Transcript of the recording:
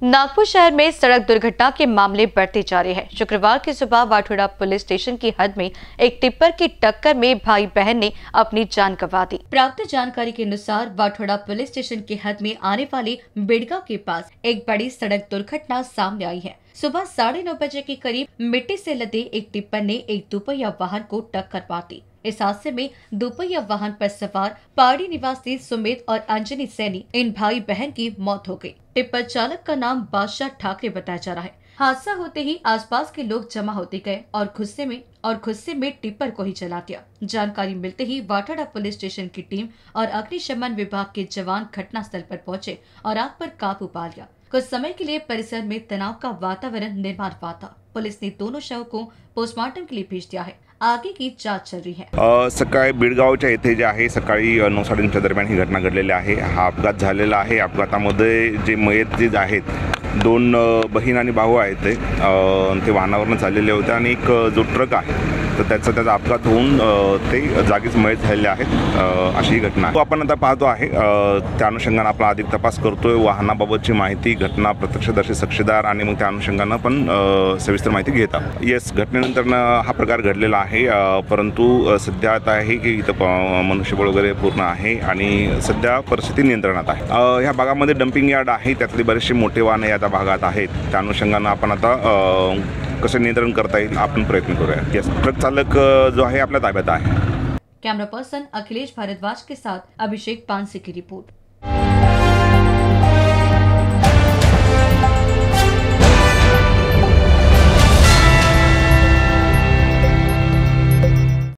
नागपुर शहर में सड़क दुर्घटना के मामले बढ़ते जा रहे हैं। शुक्रवार की सुबह वाठोड़ा पुलिस स्टेशन की हद में एक टिप्पर की टक्कर में भाई बहन ने अपनी जान गंवा दी। प्राप्त जानकारी के अनुसार वाठोड़ा पुलिस स्टेशन की हद में आने वाली बिड़गांव के पास एक बड़ी सड़क दुर्घटना सामने आई है। सुबह 9:30 बजे के करीब मिट्टी से लदे एक टिप्पर ने एक दोपहिया वाहन को टक्कर मार दी। इस हादसे में दोपहिया वाहन पर सवार पहाड़ी निवासी सुमित और अंजनी सैनी इन भाई बहन की मौत हो गई। टिप्पर चालक का नाम बादशाह ठाकरे बताया जा रहा है। हादसा होते ही आसपास के लोग जमा होते गए और गुस्से में टिप्पर को ही जला दिया। जानकारी मिलते ही वाठोड़ा पुलिस स्टेशन की टीम और अग्निशमन विभाग के जवान घटनास्थल पर पहुंचे और आग पर काबू पा लिया। कुछ समय के लिए परिसर में तनाव का वातावरण निर्माण हुआ था। पुलिस ने दोनों शव को पोस्टमार्टम के लिए भेज दिया है। आगे की जांच चल रही है। सकाळी बिडगावच्या येथे जे आहे सकाळी 9:30च्या दरम्यान ही घटना घडलेली आहे। हा अपघात झालेला आहे। अपघातामध्ये जे मयत जे आहेत 2 बहीण आणि भाऊ आहेत ते वाहनावरून चाललेले होते आणि एक जो ट्रक आहे तर त्याचा अपघात होऊन ते जागीच मयत झालेले आहेत। अशी ही घटना आपण आता पाहतो आहे। त्या अनुषंगाने आपण अधिक तपास करतोय। वाहनाबाबतची माहिती, घटना प्रत्यक्षदर्शी साक्षीदार आणि मग त्या अनुषंगाने पण सविस्तर माहिती घेत आहोत। येस, घटनेनंतर हा प्रकार घडलेला आहे, परंतु सध्या आता आहे की इथं मनुष्यबळ वगैरे पूर्ण आहे आणि सध्या परिस्थिती नियंत्रणात आहे। ह्या भागामध्ये डंपिंग यार्ड आहे, त्यातली बरेचसे मोठे वाहने या भागात आहेत। त्या अनुषंगाने आपण आता कसे नियंत्रण करता येईल आपण प्रयत्न करूया। येस, ट्रक चालक जो आहे आपल्या ताब्यात आहे। कैमरा पर्सन अखिलेश भारद्वाज के साथ अभिषेक पानसे की रिपोर्ट।